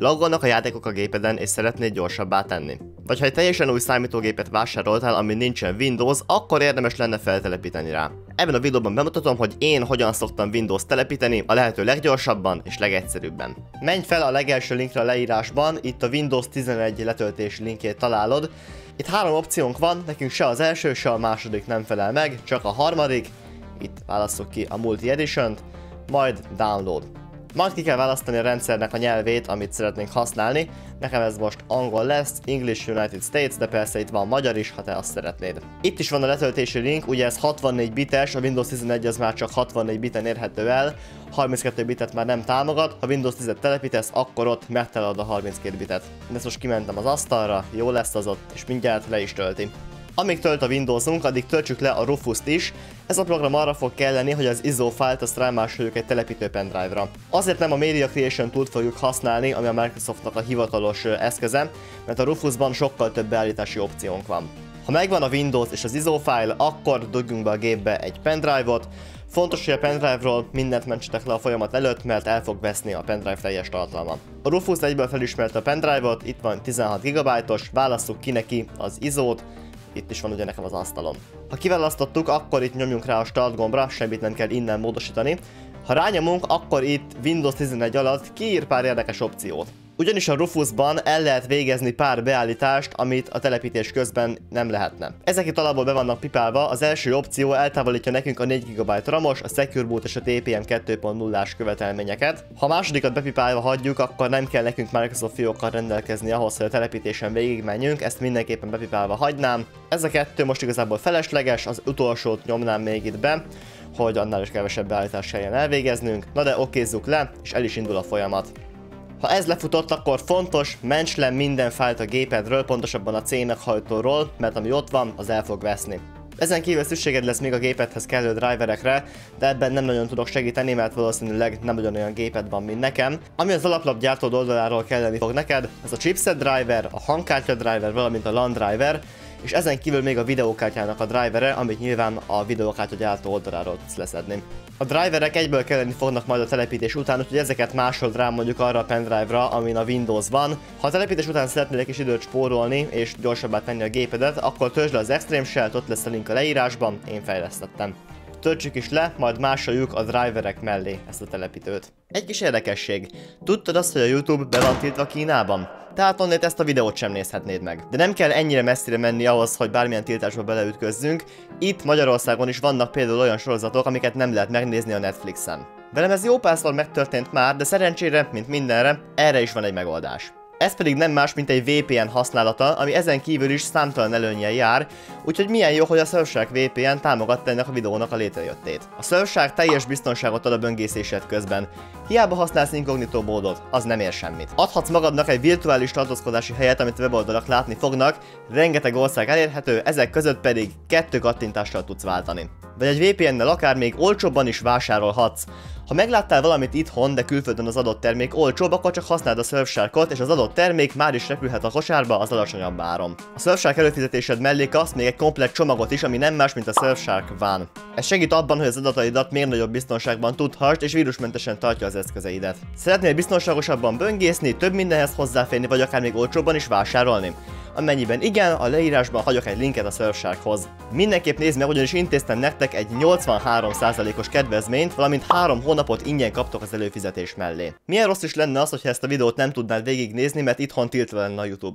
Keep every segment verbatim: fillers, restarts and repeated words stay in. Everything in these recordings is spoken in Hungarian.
Laggolnak a játékok a gépeden és szeretnéd gyorsabbá tenni. Vagy ha egy teljesen új számítógépet vásároltál, ami nincsen Windows, akkor érdemes lenne feltelepíteni rá. Ebben a videóban bemutatom, hogy én hogyan szoktam Windows telepíteni a lehető leggyorsabban és legegyszerűbben. Menj fel a legelső linkre a leírásban, itt a Windows tizenegy letöltési linkjét találod. Itt három opciónk van, nekünk se az első, se a második nem felel meg, csak a harmadik. Itt válasszuk ki a Multi Edition-t, majd Download. Majd ki kell választani a rendszernek a nyelvét, amit szeretnénk használni. Nekem ez most angol lesz, English United States, de persze itt van magyar is, ha te azt szeretnéd. Itt is van a letöltési link, ugye ez hatvannégy bites, a Windows tizenegy az már csak hatvannégy biten érhető el, harminckettő bitet már nem támogat, ha Windows tízet telepítesz, akkor ott megtalálod a harminckét bitet. De ezt most kimentem az asztalra, jó lesz az ott, és mindjárt le is tölti. Amíg tölt a Windowsunk, addig töltsük le a Rufust is. Ez a program arra fog kelleni, hogy az i es o fájlt azt rámásoljuk egy telepítő pendrive-ra. Azért nem a Media Creation Tool-t fogjuk használni, ami a Microsoftnak a hivatalos eszköze, mert a Rufusban sokkal több beállítási opciónk van. Ha megvan a Windows és az i es o fájl, akkor dugjunk be a gépbe egy pendrive-ot. Fontos, hogy a pendrive-ról mindent mentsetek le a folyamat előtt, mert el fog veszni a pendrive teljes tartalma. A Rufus egyből felismerte a pendrive-ot, itt van tizenhat gigabájtos, válasszuk ki neki az i es o-t. Itt is van ugye nekem az asztalon. Ha kiválasztottuk, akkor itt nyomjunk rá a Start gombra, semmit nem kell innen módosítani. Ha rányomunk, akkor itt Windows tizenegy alatt kiír pár érdekes opciót. Ugyanis a Rufusban el lehet végezni pár beállítást, amit a telepítés közben nem lehetne. Ezek itt alapból be vannak pipálva, az első opció eltávolítja nekünk a négy gigabájt ramos, a Secure Boot és a té pé em kettő pont nullás követelményeket. Ha a másodikat bepipálva hagyjuk, akkor nem kell nekünk Microsoft fiókkal rendelkezni ahhoz, hogy a telepítésen végigmenjünk, ezt mindenképpen bepipálva hagynám. Ez a kettő most igazából felesleges, az utolsót nyomnám még itt be, hogy annál is kevesebb beállítást kelljen elvégeznünk. Na de okézzuk le, és el is indul a folyamat. Ha ez lefutott, akkor fontos, ments le minden fájlt a gépedről, pontosabban a C meghajtóról, mert ami ott van, az el fog veszni. Ezen kívül szükséged lesz még a gépedhez kellő driverekre, de ebben nem nagyon tudok segíteni, mert valószínűleg nem ugyanolyan géped van, mint nekem. Ami az alaplapgyártó oldaláról kelleni fog neked, ez a chipset driver, a hangkártya driver, valamint a LAN driver, és ezen kívül még a videókártyának a drivere, amit nyilván a videókártya gyártó oldaláról tudsz leszedni. A driverek egyből kelleni fognak majd a telepítés után, úgyhogy ezeket másold rá mondjuk arra a pendrive-ra, amin a Windows van. Ha a telepítés után szeretnél egy kis időt spórolni és gyorsabbá tenni a gépedet, akkor töltsd le az Extreme Shell-t, ott lesz a link a leírásban, én fejlesztettem. Töltsük is le, majd másoljuk a driverek mellé ezt a telepítőt. Egy kis érdekesség. Tudtad azt, hogy a YouTube be van tiltva Kínában? Tehát onnét ezt a videót sem nézhetnéd meg. De nem kell ennyire messzire menni ahhoz, hogy bármilyen tiltásba beleütközzünk. Itt Magyarországon is vannak például olyan sorozatok, amiket nem lehet megnézni a Netflixen. Velem ez jó párszor megtörtént már, de szerencsére, mint mindenre, erre is van egy megoldás. Ez pedig nem más, mint egy vé pé en használata, ami ezen kívül is számtalan előnnyel jár, úgyhogy milyen jó, hogy a Surfshark vé pé en támogatta ennek a videónak a létrejöttét. A Surfshark teljes biztonságot ad a böngészésed közben. Hiába használsz inkognitó módot, az nem ér semmit. Adhatsz magadnak egy virtuális tartózkodási helyet, amit a weboldalak látni fognak, rengeteg ország elérhető, ezek között pedig kettő kattintással tudsz váltani. Vagy egy vé pé ennel akár még olcsóbban is vásárolhatsz. Ha megláttál valamit itthon, de külföldön az adott termék olcsóbb, akkor csak használd a Surfsharkot, és az adott termék már is repülhet a kosárba az alacsonyabb áron. A Surfshark előfizetésed mellé kapsz még egy komplett csomagot is, ami nem más, mint a Surfshark One. Ez segít abban, hogy az adataidat még nagyobb biztonságban tudhassd, és vírusmentesen tartja az eszközeidet. Szeretnél biztonságosabban böngészni, több mindenhez hozzáférni, vagy akár még olcsóbban is vásárolni? Amennyiben igen, a leírásban hagyok egy linket a Surfsharkhoz. Mindenképp nézd meg, ugyanis intéztem nektek egy nyolcvanhárom százalékos kedvezményt, valamint három hónapot ingyen kaptok az előfizetés mellé. Milyen rossz is lenne az, hogyha ezt a videót nem tudnád végignézni, mert itthon tiltva lenne a YouTube.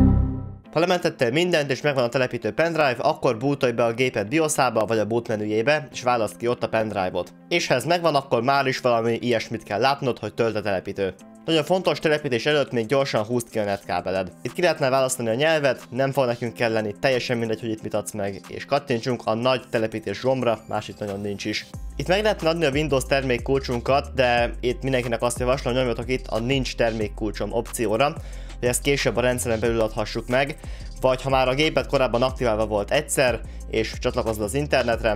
Ha lementettél mindent és megvan a telepítő pendrive, akkor bootolj be a géped BIOS-ába vagy a boot menüjébe, és válaszd ki ott a pendrive-ot. És ha ez megvan, akkor már is valami ilyesmit kell látnod, hogy tölt a telepítő. Nagyon fontos, telepítés előtt még gyorsan húzd ki a netkábeled. Itt ki lehetne választani a nyelvet, nem fog nekünk kelleni, teljesen mindegy, hogy itt mit adsz meg, és kattintsunk a nagy telepítés gombra, más itt nagyon nincs is. Itt meg lehetne adni a Windows termékkulcsunkat, de itt mindenkinek azt javaslom, hogy nyomjatok itt a nincs termékkulcsom opcióra, hogy ezt később a rendszeren belül adhassuk meg, vagy ha már a géped korábban aktiválva volt egyszer, és csatlakozva az internetre,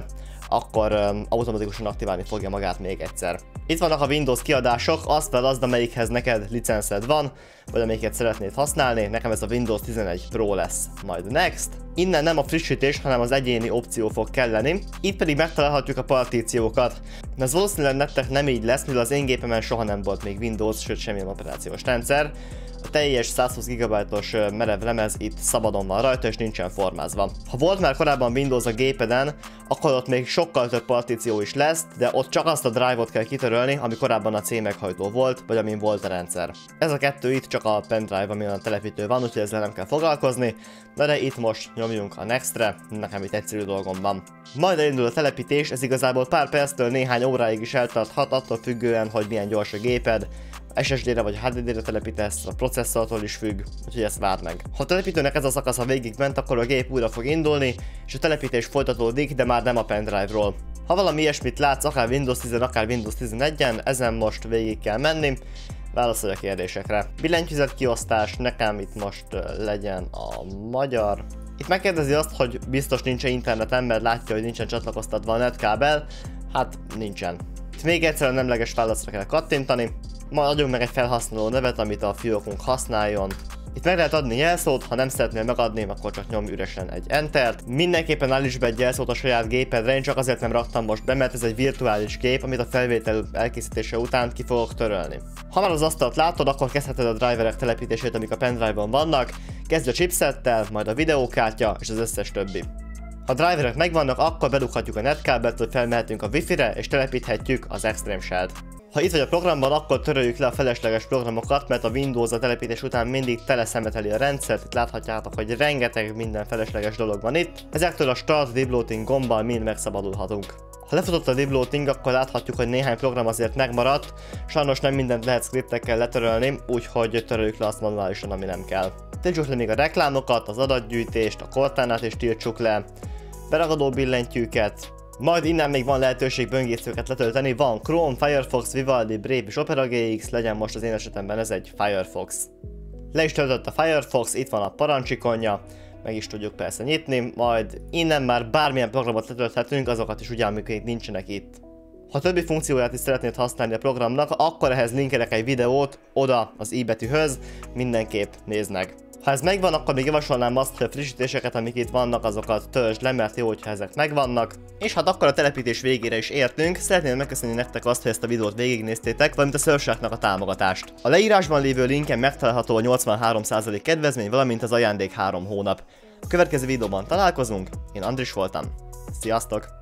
akkor um, automatikusan aktiválni fogja magát még egyszer. Itt vannak a Windows kiadások, azt feladd, amelyikhez neked licenszed van, vagy amelyiket szeretnéd használni, nekem ez a Windows tizenegy Pro lesz. Majd Next. Innen nem a frissítés, hanem az egyéni opció fog kelleni. Itt pedig megtalálhatjuk a partíciókat. Ez valószínűleg nektek nem így lesz, mivel az én gépemen soha nem volt még Windows, sőt semmilyen operációs rendszer. A teljes százhúsz gigabájtos merev lemez itt szabadon van rajta és nincsen formázva. Ha volt már korábban Windows a gépeden, akkor ott még sokkal több partíció is lesz, de ott csak azt a drive-ot kell kitörölni, ami korábban a C meghajtó volt, vagy amin volt a rendszer. Ez a kettő itt csak a pendrive, amin a telepítő van, úgyhogy ezzel nem kell foglalkozni, de, de itt most nyomjunk a Next-re, nekem itt egyszerű dolgom van. Majd elindul a telepítés, ez igazából pár perctől néhány óráig is eltarthat, attól függően, hogy milyen gyors a géped. es es dé-re vagy há dé dé-re telepítesz, a processzortól is függ, úgyhogy ezt várd meg. Ha a telepítőnek ez a szakasza végigment, akkor a gép újra fog indulni, és a telepítés folytatódik, de már nem a pendrive-ról. Ha valami ilyesmit látsz, akár Windows tíz, akár Windows tizenegyen, ezen most végig kell menni, válaszolj a kérdésekre. Billentyűzet kiosztás, nekem itt most legyen a magyar. Itt megkérdezi azt, hogy biztos nincs-e interneten, mert látja, hogy nincsen csatlakoztatva a netkábel. Hát nincsen. Itt még egyszerűen nemleges válaszra kell kattintani. Majd adjunk meg egy felhasználó nevet, amit a fiókunk használjon. Itt meg lehet adni jelszót, ha nem szeretnél megadni, akkor csak nyomj üresen egy Entert. Mindenképpen állíts be egy jelszót a saját gépedre, én csak azért nem raktam most be, mert ez egy virtuális gép, amit a felvétel elkészítése után ki fogok törölni. Ha már az asztalt látod, akkor kezdheted a driverek telepítését, amik a pendrive-on vannak. Kezdj a chipsettel, majd a videókártya és az összes többi. Ha a driverek megvannak, akkor bedughatjuk a netkábelt, hogy felmehetünk a Wi-Fi-re és telepíthetjük az Extreme Shell-t. Ha itt vagy a programban, akkor töröljük le a felesleges programokat, mert a Windows a telepítés után mindig teleszemeteli a rendszert. Itt láthatjátok, hogy rengeteg minden felesleges dolog van itt. Ezektől a Start Debloating gombbal mind megszabadulhatunk. Ha lefutott a debloating, akkor láthatjuk, hogy néhány program azért megmaradt. Sajnos nem mindent lehet scriptekkel letörölni, úgyhogy töröljük le azt manuálisan, ami nem kell. Tiltsuk le még a reklámokat, az adatgyűjtést, a Cortánát is tiltsuk le, beragadó billentyűket. Majd innen még van lehetőség böngészőket letölteni, van Chrome, Firefox, Vivaldi, Brave és Opera gé iksz, legyen most az én esetemben ez egy Firefox. Le is töltött a Firefox, itt van a parancsikonja, meg is tudjuk persze nyitni, majd innen már bármilyen programot letölthetünk, azokat is ugyan, amik nincsenek itt. Ha többi funkcióját is szeretnéd használni a programnak, akkor ehhez linkelek egy videót oda az i betűhöz, mindenképp nézd meg. Ha ez megvan, akkor még javasolnám azt, hogy a frissítéseket, amik itt vannak, azokat töltsd le, mert jó, hogyha ezek megvannak. És hát akkor a telepítés végére is értünk. Szeretném megköszönni nektek azt, hogy ezt a videót végignéztétek, valamint a Surfsharknak a támogatást. A leírásban lévő linken megtalálható a nyolcvanhárom százalék kedvezmény, valamint az ajándék három hónap. A következő videóban találkozunk, én Andris voltam. Sziasztok!